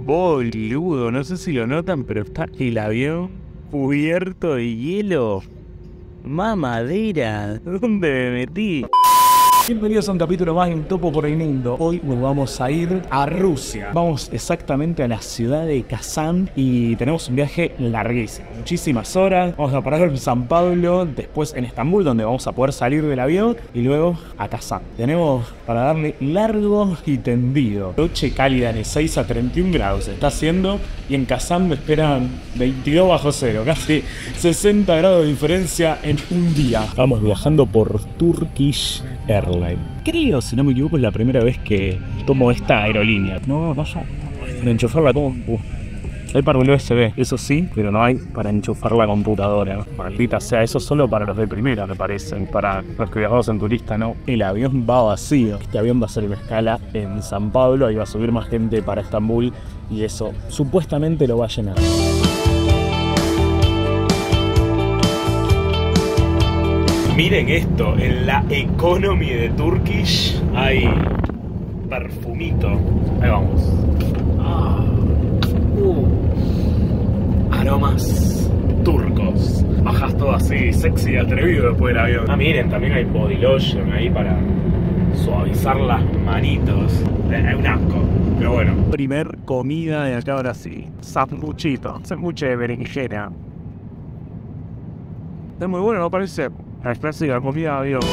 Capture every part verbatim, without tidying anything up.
Boludo, no sé si lo notan, pero está el avión cubierto de hielo. Mamadera, ¿dónde me metí? Bienvenidos a un capítulo más de Un Topo por el Mundo. Hoy nos vamos a ir a Rusia. Vamos exactamente a la ciudad de Kazán y tenemos un viaje larguísimo, muchísimas horas. Vamos a parar en San Pablo, después en Estambul, donde vamos a poder salir del avión, y luego a Kazán. Tenemos para darle largo y tendido. Noche cálida de seis a treinta y un grados se está haciendo, y en Kazán me esperan veintidós bajo cero, casi sesenta grados de diferencia en un día. Estamos viajando por Turkish Airlines. Creo, si no me equivoco, es la primera vez que tomo esta aerolínea. No, no, de enchufar la compu. Hay para el U S B, eso sí, pero no hay para enchufar la computadora. Maldita sea, eso solo para los de primera, me parece. Para los que viajamos en turista, no. El avión va vacío. Este avión va a hacer una escala en San Pablo, ahí va a subir más gente para Estambul, y eso supuestamente lo va a llenar. Miren esto, en la economy de Turkish hay perfumito. Ahí vamos. Ah, uh, aromas turcos. Bajas todo así, sexy y atrevido después del avión. Ah, miren, también hay body lotion ahí para suavizar las manitos. Es un asco, pero bueno. Primer comida de acá ahora sí. Sanguchito. Sanguche de berenjena. Es muy bueno, ¿no parece? La clásica comida de avión.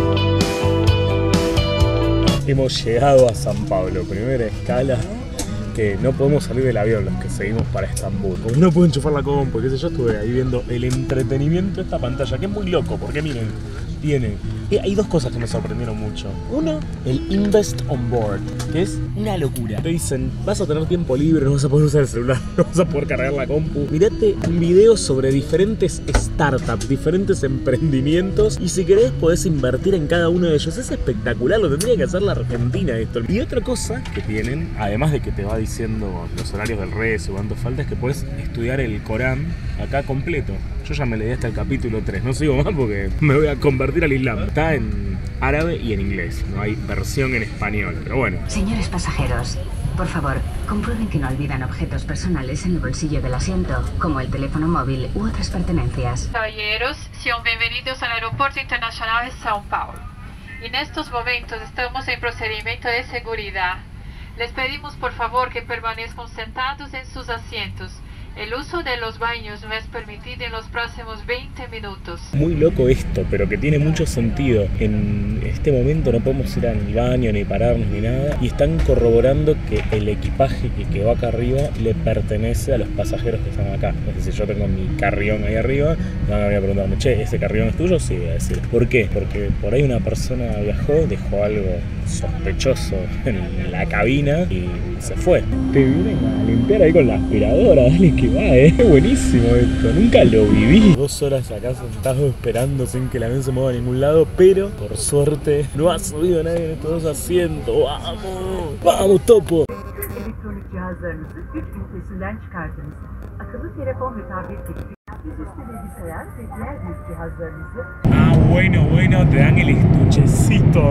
Hemos llegado a San Pablo, primera escala, que no podemos salir del avión los que seguimos para Estambul. Como no puedo enchufar la compu, qué sé yo, estuve ahí viendo el entretenimiento de esta pantalla, que es muy loco, porque miren, tiene... Hay dos cosas que me sorprendieron mucho. Uno, el Invest on Board, que es una locura. Te dicen, vas a tener tiempo libre, no vas a poder usar el celular, no vas a poder cargar la compu. Mirate un video sobre diferentes startups, diferentes emprendimientos, y si querés podés invertir en cada uno de ellos. Es espectacular, lo tendría que hacer la Argentina esto. Y otra cosa que tienen, además de que te va diciendo los horarios del rezo, cuánto falta, es que podés estudiar el Corán acá completo. Yo ya me leí hasta el capítulo tres, no sigo más porque me voy a convertir al Islam. Está en árabe y en inglés, no hay versión en español, pero bueno. Señores pasajeros, por favor, comprueben que no olvidan objetos personales en el bolsillo del asiento, como el teléfono móvil u otras pertenencias. Caballeros, sean bienvenidos al Aeropuerto Internacional de São Paulo. En estos momentos estamos en procedimiento de seguridad. Les pedimos por favor que permanezcan sentados en sus asientos. El uso de los baños no es permitido en los próximos veinte minutos. Muy loco esto, pero que tiene mucho sentido. En este momento no podemos ir al baño, ni pararnos, ni nada. Y están corroborando que el equipaje que quedó acá arriba le pertenece a los pasajeros que están acá. Es decir, yo tengo mi carrión ahí arriba, no me voy a preguntarme, che, ¿ese carrión es tuyo? Sí, voy a decir. ¿Por qué? Porque por ahí una persona viajó, dejó algo sospechoso en la cabina y se fue. Te vienen a limpiar ahí con la aspiradora, dale que va, eh. Buenísimo esto, nunca lo viví. Dos horas acá sentado esperando sin que el avión se mueva a ningún lado, pero por suerte no ha subido nadie en estos dos asientos. ¡Vamos! ¡Vamos, Topo! Elektronik cihazlarınızı güç ünitesinden çıkartınız. Akıllı telefon ve tablet gibi dizüstü bilgisayar ve diğer güç cihazlarınızı... Ah, bueno, bueno, te dan el estuchecito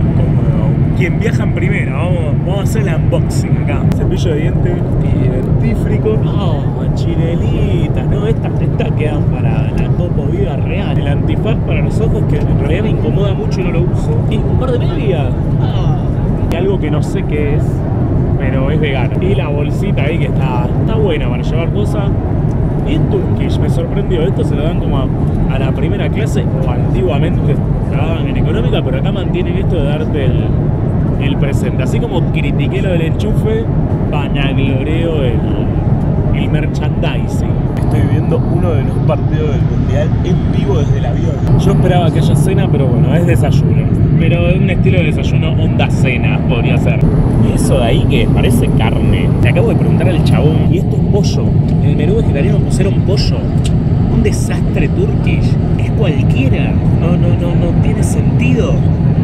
como quien viaja en primera. Vamos, vamos a hacer el unboxing acá. Cepillo de dientes y dentífrico. Oh, chinelitas, ¿no? Estas, estas quedan para la Topo vida real. El antifaz para los ojos, que en realidad me incomoda mucho y no lo uso. Y un par de medias. Ah, y algo que no sé qué es, pero es vegano. Y la bolsita ahí que está, está buena para llevar cosas. Y en Turkish me sorprendió, esto se lo dan como a, a la primera clase, o antiguamente se lo daban en económica, pero acá mantienen esto de darte el, el presente. Así como critiqué lo del enchufe, vanagloreo el, el merchandising. Estoy viendo uno de los partidos del Mundial en vivo desde el avión. Yo esperaba que haya cena, pero bueno, es desayuno. Pero es un estilo de desayuno onda cena, podría ser. Y eso de ahí que parece carne. Te acabo de preguntar al chabón, y esto es pollo. En el menú vegetariano pusieron pollo. Un desastre Turkish. Es cualquiera. No, no, no, no tiene sentido.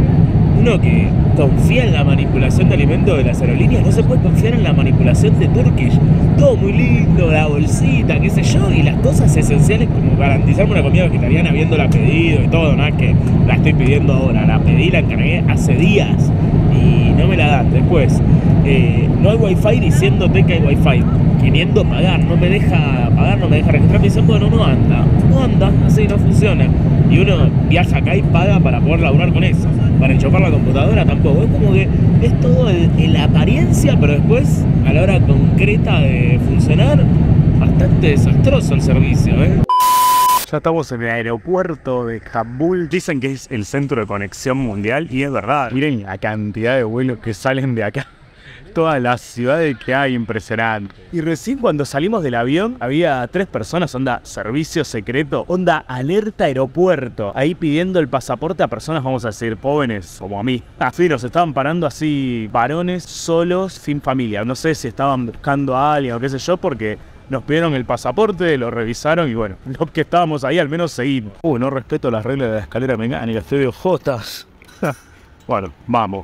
Uno que confía en la manipulación de alimentos de las aerolíneas no se puede confiar en la manipulación de Turkish. Todo muy lindo, la bolsita, qué sé yo, y las cosas esenciales como garantizarme una comida vegetariana habiéndola pedido y todo, no es que la estoy pidiendo ahora, la pedí, la encargué hace días y no me la dan. Después, eh, no hay wifi diciéndote que hay wifi, queriendo pagar, no me deja pagar, no me deja registrar, me dicen, bueno, no anda, no anda, así no funciona. Y uno viaja acá y paga para poder laburar con eso, para enchufar la computadora tampoco, es como que es todo en la apariencia, pero después, a la hora concreta de funcionar, bastante desastroso el servicio, ¿eh? Ya estamos en el aeropuerto de Kabul. Dicen que es el centro de conexión mundial y es verdad. Miren la cantidad de vuelos que salen de acá. Todas las ciudades que hay, impresionante. Y recién cuando salimos del avión había tres personas, onda servicio secreto, onda alerta aeropuerto, ahí pidiendo el pasaporte a personas, vamos a decir, jóvenes, como a mí. Así nos estaban parando así, varones solos, sin familia. No sé si estaban buscando a alguien o qué sé yo, porque nos pidieron el pasaporte, lo revisaron y bueno, los que estábamos ahí al menos seguimos. Uh, no respeto las reglas de la escalera mecánica, estoy de ojotas. Bueno, vamos.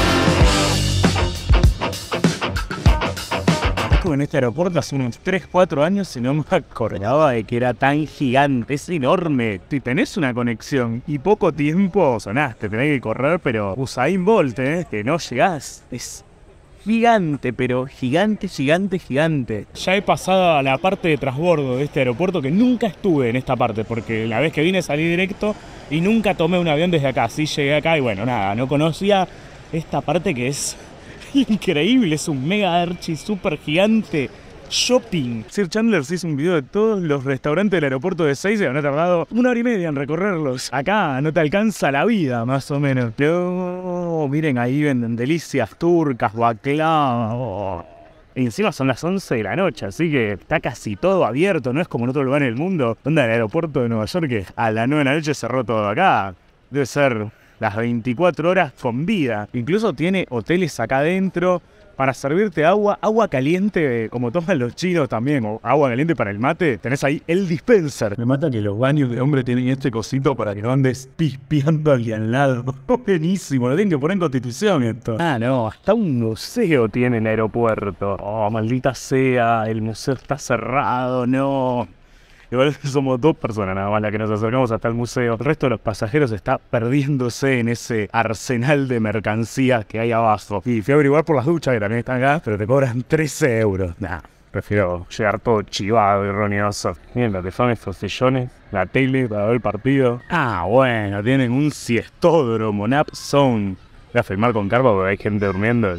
En este aeropuerto hace unos tres cuatro años y no me acordaba de que era tan gigante, es enorme. Si tenés una conexión y poco tiempo sonaste, tenés que correr, pero Usain Bolt, ¿eh? Que no llegás. Es gigante, pero gigante, gigante, gigante. Ya he pasado a la parte de transbordo de este aeropuerto, que nunca estuve en esta parte, porque la vez que vine salí directo y nunca tomé un avión desde acá. Sí llegué acá y bueno, nada, no conocía esta parte que es increíble, es un mega archi super gigante shopping. Sir Chandler se hizo un video de todos los restaurantes del aeropuerto de Ezeiza y han tardado una hora y media en recorrerlos. Acá no te alcanza la vida, más o menos. Pero miren, ahí venden delicias turcas, baklava. Oh. Y encima son las once de la noche, así que está casi todo abierto, no es como en otro lugar en el mundo, donde el aeropuerto de Nueva York, que a las nueve de la noche cerró todo. Acá debe ser las veinticuatro horas con vida. Incluso tiene hoteles acá adentro para servirte agua, agua caliente, como toman los chinos también, o agua caliente para el mate. Tenés ahí el dispenser. Me mata que los baños de hombre tienen este cosito para que no andes pispeando al de al lado. Buenísimo, lo tienen que poner en Constitución esto. Ah, no, hasta un museo tiene el aeropuerto. Oh, maldita sea, el museo está cerrado, no. Igual somos dos personas nada más las que nos acercamos hasta el museo. El resto de los pasajeros está perdiéndose en ese arsenal de mercancías que hay abajo. Y fui a averiguar por las duchas que también están acá, pero te cobran trece euros. Nah, prefiero llegar todo chivado y roñoso. Miren lo que son estos sillones, la tele para ver el partido. Ah, bueno, tienen un siestódromo, nap zone. Voy a filmar con carpa porque hay gente durmiendo.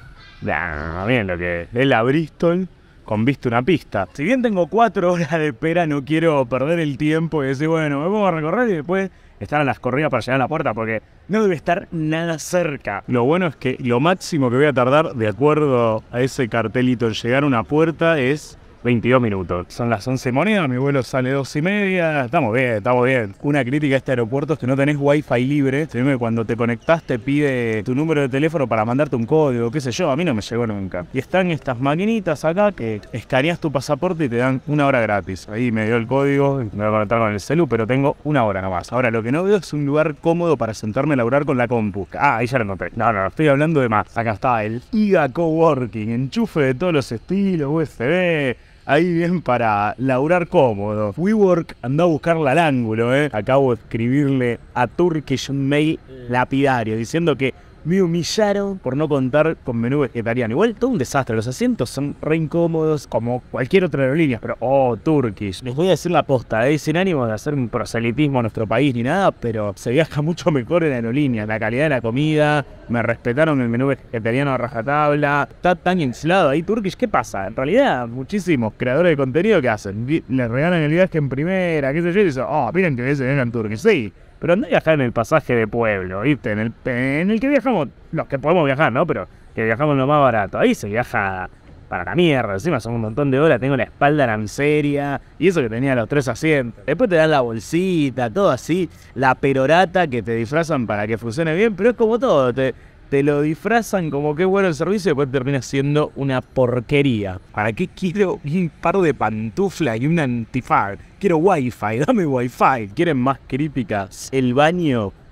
Nah, miren lo que es la Bristol con vista una pista. Si bien tengo cuatro horas de espera, no quiero perder el tiempo y decir, bueno, me pongo a recorrer y después estar en las corridas para llegar a la puerta, porque no debe estar nada cerca. Lo bueno es que lo máximo que voy a tardar, de acuerdo a ese cartelito, en llegar a una puerta es veintidós minutos. Son las once monedas, mi vuelo sale dos y media. Estamos bien, estamos bien. Una crítica a este aeropuerto es que no tenés wifi libre. Se ve que cuando te conectás te pide tu número de teléfono para mandarte un código, qué sé yo. A mí no me llegó nunca. Y están estas maquinitas acá que escaneas tu pasaporte y te dan una hora gratis. Ahí me dio el código, me voy a conectar con el celu, pero tengo una hora nomás. Ahora, lo que no veo es un lugar cómodo para sentarme a laburar con la compu. Ah, ahí ya lo encontré. No, no, estoy hablando de más. Acá está el I G A Coworking, enchufe de todos los estilos, U S B. Ahí bien para laburar cómodo. WeWork, anda a buscarla al ángulo, ¿eh? Acabo de escribirle a Turkish un mail lapidario diciendo que me humillaron por no contar con menú vegetariano. Igual todo un desastre, los asientos son re incómodos como cualquier otra aerolínea, pero oh, Turkish. Les voy a decir la posta, ¿eh? Sin ánimo de hacer un proselitismo a nuestro país ni nada, pero se viaja mucho mejor en aerolínea. La calidad de la comida, me respetaron el menú vegetariano a rajatabla, está tan aislado ahí Turkish. ¿Qué pasa? En realidad, muchísimos creadores de contenido que hacen, le regalan el viaje en primera, qué sé yo, y dicen, oh, miren que se vengan Turkish. Sí, pero anda a viajar en el pasaje de pueblo, ¿viste? En el, en el que viajamos, los que podemos viajar, ¿no? Pero que viajamos lo más barato. Ahí se viaja para la mierda, encima son un montón de horas, tengo la espalda lanceria, y eso que tenía los tres asientos. Después te dan la bolsita, todo así, la perorata que te disfrazan para que funcione bien, pero es como todo, te, te lo disfrazan como que bueno el servicio y después termina siendo una porquería. ¿Para qué quiero un par de pantuflas y un antifaz? Quiero wifi, dame wifi. ¿Quieren más críticas? El baño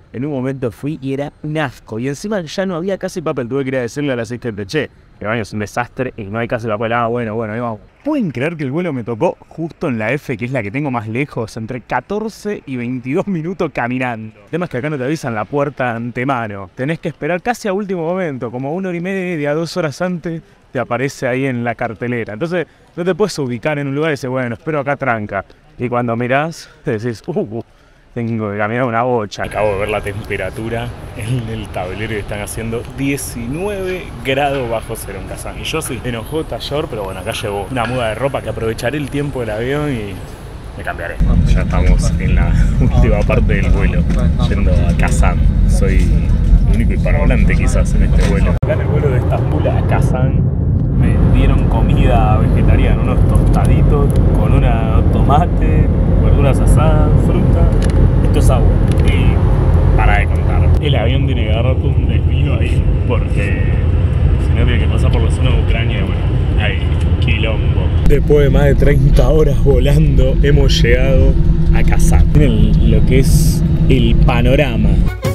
En un momento fui y era un asco. Y encima ya no había casi papel. Tuve que ir a decirle al asistente, che, el baño es un desastre y no hay casi papel. Ah, bueno, bueno, ahí vamos. ¿Pueden creer que el vuelo me tocó justo en la F, que es la que tengo más lejos? Entre catorce y veintidós minutos caminando. El tema es que acá no te avisan la puerta antemano. Tenés que esperar casi a último momento, como una hora y media, dos horas antes, te aparece ahí en la cartelera. Entonces no te puedes ubicar en un lugar y decir, bueno, espero acá tranca. Y cuando mirás, te decís, uh, uh. Tengo que caminar una bocha. Acabo de ver la temperatura en el tablero y están haciendo diecinueve grados bajo cero en Kazán. Y yo soy enojó taller, pero bueno, acá llevo una muda de ropa que aprovecharé el tiempo del avión y me cambiaré. Ya estamos en la última parte del vuelo, yendo a Kazán. Soy el único hispanohablante quizás en este vuelo. Acá en el vuelo de Estambul a Kazán me dieron comida vegetariana, unos tostaditos con una tomate, verduras asadas, fruta. Esto es agua y para de contar. El avión tiene que agarrar un desvío ahí porque si no tiene que pasar por la zona de Ucrania y bueno, hay quilombo. Después de más de treinta horas volando hemos llegado a Kazán. Miren lo que es el panorama.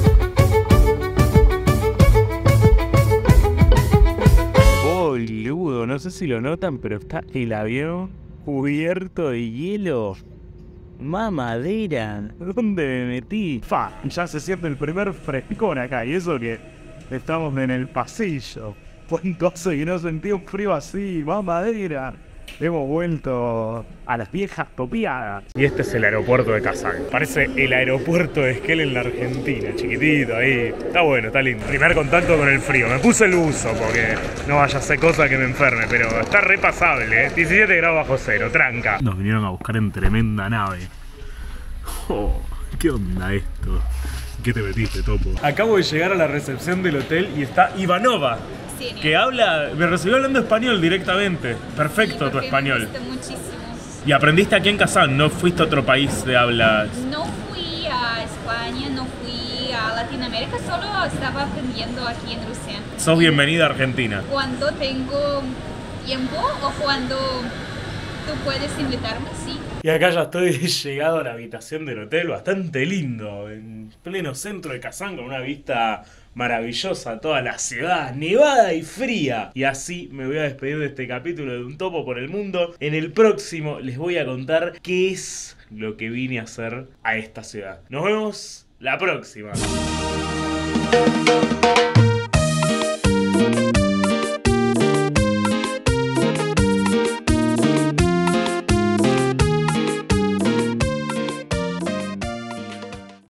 Boludo, no sé si lo notan, pero está el avión cubierto de hielo. Mamadera, ¿dónde me metí? Fa, ya se siente el primer frescón acá, y eso que estamos en el pasillo. ¿Cuánto hace que no sentí un frío así? Mamadera. Hemos vuelto a las viejas topiadas. Y este es el aeropuerto de Kazán. Parece el aeropuerto de Esquel en la Argentina, chiquitito ahí. Está bueno, está lindo. Primer contacto con el frío. Me puse el buzo porque no vaya a ser cosa que me enferme, pero está repasable, ¿eh? diecisiete grados bajo cero, tranca. Nos vinieron a buscar en tremenda nave. Oh, ¿qué onda esto? ¿Qué te metiste, topo? Acabo de llegar a la recepción del hotel y está Ivanova. Sí, que habla, me recibió hablando español directamente. Perfecto, sí, tu español. Me gusta muchísimo. Y aprendiste aquí en Kazán, no fuiste a otro país de habla. No fui a España, no fui a Latinoamérica, solo estaba aprendiendo aquí en Rusia. Sos bienvenida a Argentina. Cuando tengo tiempo o cuando tú puedes invitarme, sí. Y acá ya estoy llegado a la habitación del hotel, bastante lindo, en pleno centro de Kazán, con una vista maravillosa, toda la ciudad nevada y fría. Y así me voy a despedir de este capítulo de Un Topo por el Mundo. En el próximo les voy a contar qué es lo que vine a hacer a esta ciudad. Nos vemos la próxima.